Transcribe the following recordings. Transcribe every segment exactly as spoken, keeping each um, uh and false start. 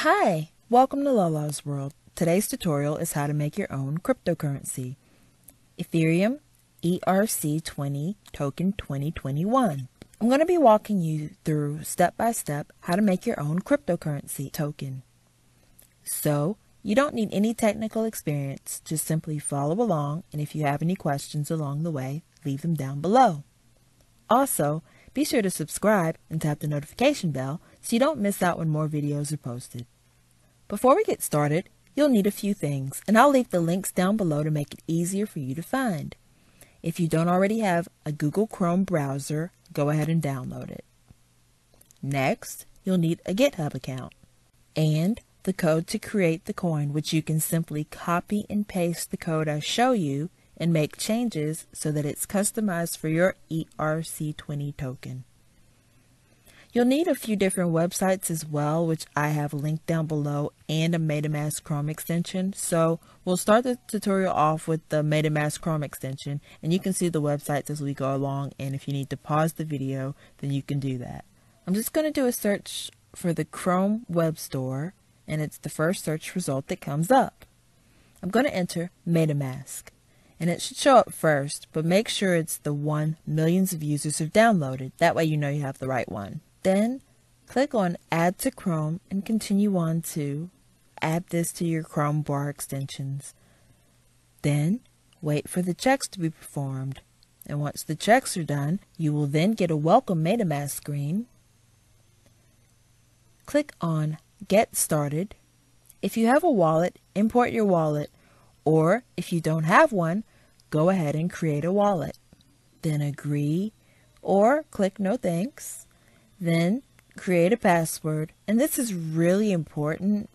Hi, welcome to Lalas World. Today's tutorial is how to make your own cryptocurrency, Ethereum E R C twenty token twenty twenty-one. I'm going to be walking you through step by step how to make your own cryptocurrency token. So, you don't need any technical experience, just simply follow along, and if you have any questions along the way, leave them down below. Also, be sure to subscribe and tap the notification bell so you don't miss out when more videos are posted. Before we get started, you'll need a few things, and I'll leave the links down below to make it easier for you to find. If you don't already have a Google Chrome browser, go ahead and download it. Next, you'll need a GitHub account and the code to create the coin, which you can simply copy and paste the code I show you and make changes so that it's customized for your E R C twenty token. You'll need a few different websites as well, which I have linked down below, and a Metamask Chrome extension. So we'll start the tutorial off with the Metamask Chrome extension, and you can see the websites as we go along, and if you need to pause the video, then you can do that. I'm just going to do a search for the Chrome Web Store, and it's the first search result that comes up. I'm going to enter Metamask, and it should show up first, but make sure it's the one millions of users have downloaded. That way you know you have the right one. Then click on Add to Chrome and continue on to add this to your Chrome bar extensions. Then wait for the checks to be performed. And once the checks are done, you will then get a welcome Metamask screen. Click on Get Started. If you have a wallet, import your wallet, or if you don't have one, go ahead and create a wallet. Then agree or click No Thanks. Then create a password, and this is really important.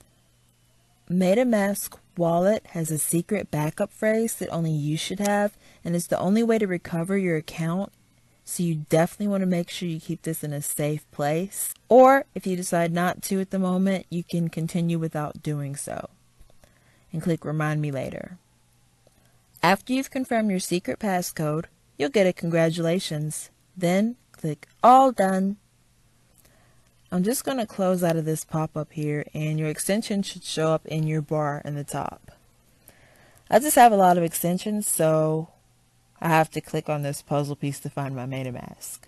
Metamask wallet has a secret backup phrase that only you should have, and it's the only way to recover your account, so you definitely want to make sure you keep this in a safe place. Or if you decide not to at the moment, you can continue without doing so. And click Remind Me Later. After you've confirmed your secret passcode, you'll get a congratulations. Then click All Done. I'm just going to close out of this pop-up here, and your extension should show up in your bar in the top. I just have a lot of extensions, so I have to click on this puzzle piece to find my Metamask.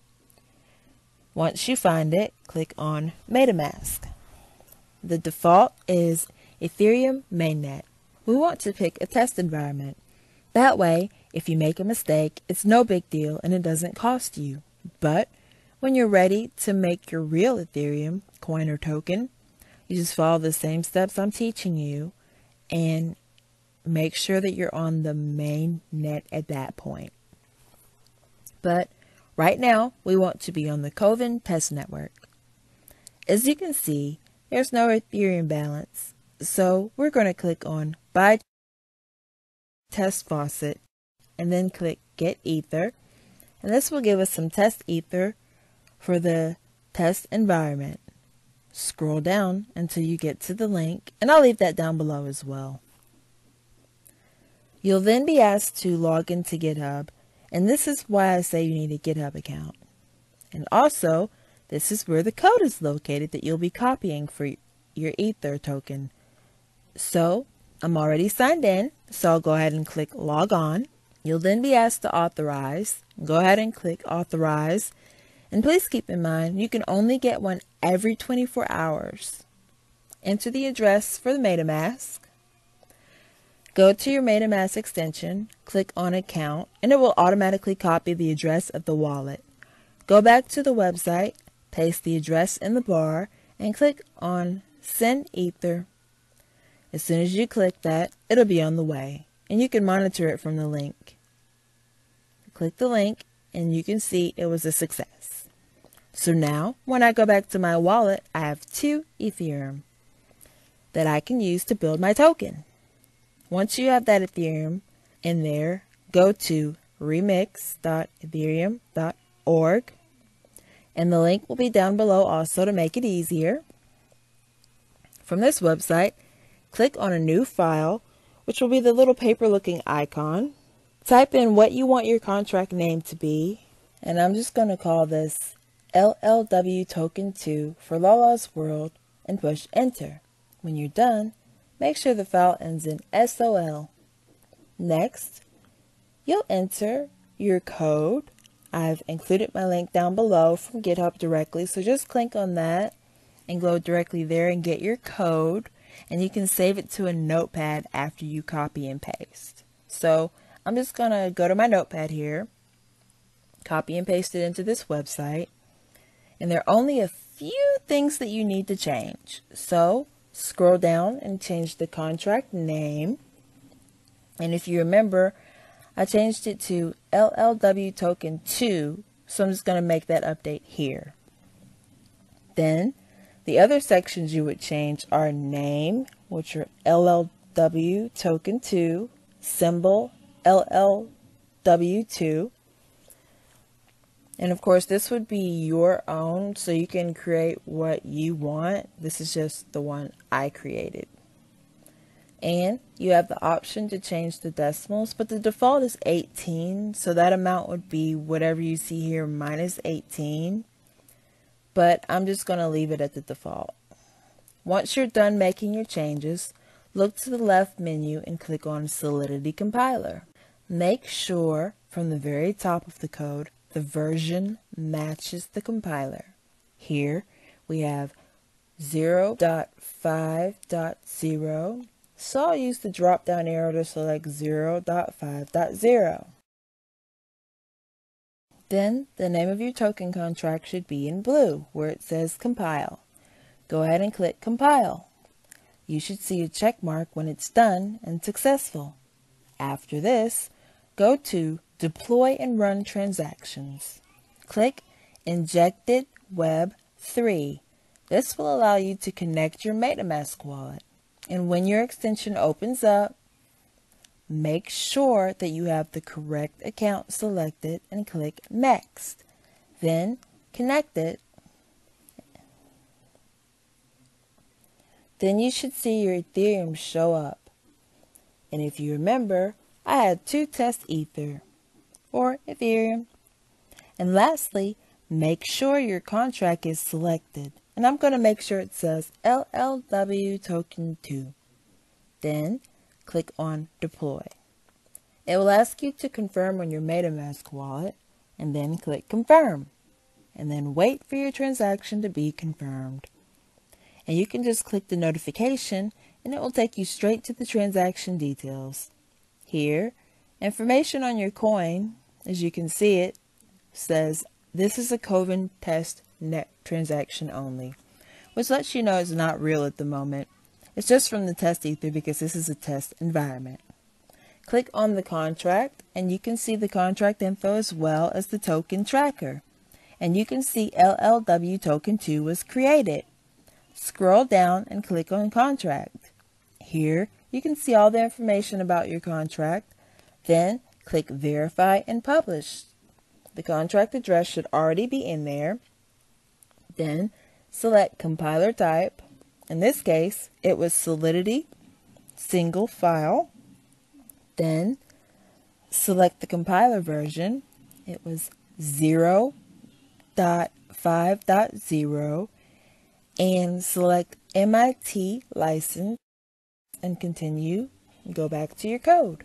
Once you find it, click on Metamask. The default is Ethereum mainnet. We want to pick a test environment. That way, if you make a mistake, it's no big deal and it doesn't cost you. But when you're ready to make your real Ethereum coin or token, you just follow the same steps I'm teaching you and make sure that you're on the main net at that point. But right now, we want to be on the Coven test network. As you can see, there's no Ethereum balance, so we're going to click on Buy Test Faucet and then click Get Ether, and this will give us some test ether for the test environment. Scroll down until you get to the link, and I'll leave that down below as well. You'll then be asked to log into GitHub, and this is why I say you need a GitHub account. And also, this is where the code is located that you'll be copying for your Ether token. So, I'm already signed in, so I'll go ahead and click Log On. You'll then be asked to authorize. Go ahead and click Authorize. And please keep in mind, you can only get one every twenty-four hours. Enter the address for the Metamask. Go to your Metamask extension, click on Account, and it will automatically copy the address of the wallet. Go back to the website, paste the address in the bar, and click on Send Ether. As soon as you click that, it'll be on the way, and you can monitor it from the link. Click the link, and you can see it was a success. So now, when I go back to my wallet, I have two Ethereum that I can use to build my token. Once you have that Ethereum in there, go to remix dot ethereum dot org, and the link will be down below also to make it easier. From this website, click on a new file, which will be the little paper-looking icon. Type in what you want your contract name to be, and I'm just going to call this L L W Token two for Lalas World, and push enter. When you're done, make sure the file ends in S O L. Next, you'll enter your code. I've included my link down below from GitHub directly, so just click on that and go directly there and get your code, and you can save it to a notepad after you copy and paste. So I'm just going to go to my notepad here, copy and paste it into this website, and there are only a few things that you need to change. So scroll down and change the contract name, and if you remember, I changed it to L L W token two, so I'm just going to make that update here. Then the other sections you would change are name, which are L L W token two, symbol L L W two, and of course this would be your own, so you can create what you want. This is just the one I created. And you have the option to change the decimals, but the default is eighteen, so that amount would be whatever you see here minus eighteen, but I'm just going to leave it at the default. Once you're done making your changes, look to the left menu and click on Solidity Compiler. Make sure from the very top of the code the version matches the compiler. Here we have zero point five point zero. So I'll use the drop down arrow to select zero point five point zero. Then the name of your token contract should be in blue where it says compile. Go ahead and click compile. You should see a check mark when it's done and successful. After this, go to deploy and run transactions. Click injected web three. This will allow you to connect your Metamask wallet. And when your extension opens up, make sure that you have the correct account selected and click Next. Then connect it. Then you should see your Ethereum show up. And if you remember, I had two test Ether or Ethereum. And lastly, make sure your contract is selected. And I'm going to make sure it says L L W token two. Then click on deploy. It will ask you to confirm on your Metamask wallet, and then click confirm. And then wait for your transaction to be confirmed. And you can just click the notification and it will take you straight to the transaction details. Here, information on your coin, as you can see it, says this is a COVID test net transaction only, which lets you know it's not real at the moment. It's just from the test Ether because this is a test environment. Click on the contract and you can see the contract info as well as the token tracker. And you can see L L W token two was created. Scroll down and click on contract. Here you can see all the information about your contract. Then click verify and publish. The contract address should already be in there. Then select compiler type. In this case, it was Solidity single file. Then select the compiler version. It was zero point five point zero and select M I T license and continue and go back to your code.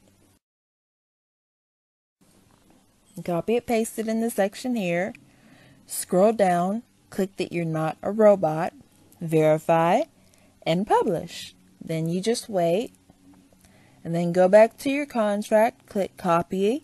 Copy it, paste it in the section here. Scroll down, click that you're not a robot, verify, and publish. Then you just wait, and then go back to your contract, click copy,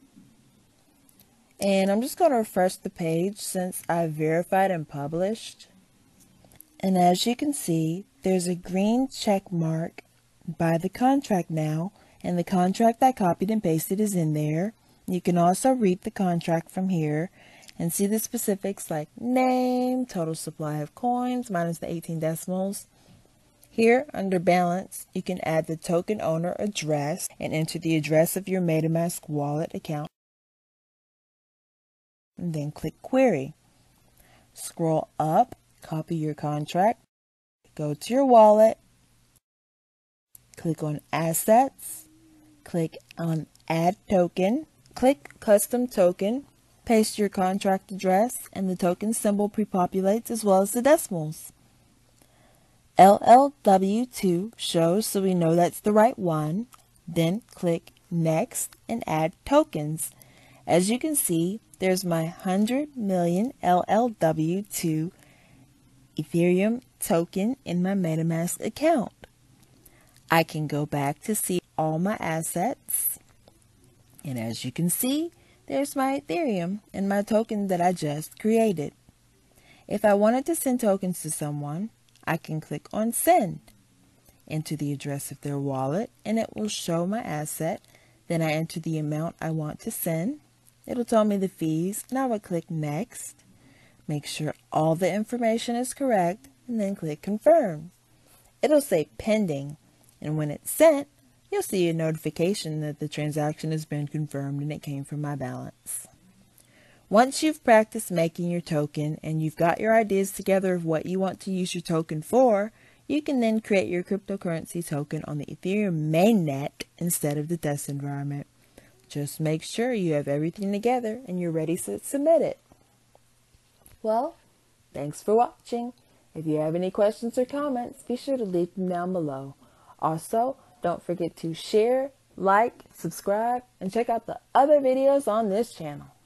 and I'm just going to refresh the page since I verified and published. And as you can see, there's a green check mark by the contract now, and the contract I copied and pasted is in there. You can also read the contract from here and see the specifics like name, total supply of coins, minus the eighteen decimals. Here under balance, you can add the token owner address and enter the address of your Metamask wallet account. And then click query. Scroll up, copy your contract, go to your wallet, click on assets, click on add token. Click Custom Token, paste your contract address, and the token symbol pre-populates as well as the decimals. L L W two shows, so we know that's the right one. Then click Next and add tokens. As you can see, there's my one hundred million L L W two Ethereum token in my Metamask account. I can go back to see all my assets. And as you can see, there's my Ethereum and my token that I just created. If I wanted to send tokens to someone, I can click on Send. Enter the address of their wallet and it will show my asset. Then I enter the amount I want to send. It'll tell me the fees and I would click Next. Make sure all the information is correct and then click Confirm. It'll say Pending, and when it's sent, you'll see a notification that the transaction has been confirmed and it came from my balance. Once you've practiced making your token and you've got your ideas together of what you want to use your token for, you can then create your cryptocurrency token on the Ethereum mainnet instead of the test environment. Just make sure you have everything together and you're ready to submit it. Well, thanks for watching. If you have any questions or comments, be sure to leave them down below. Also, don't forget to share, like, subscribe, and check out the other videos on this channel.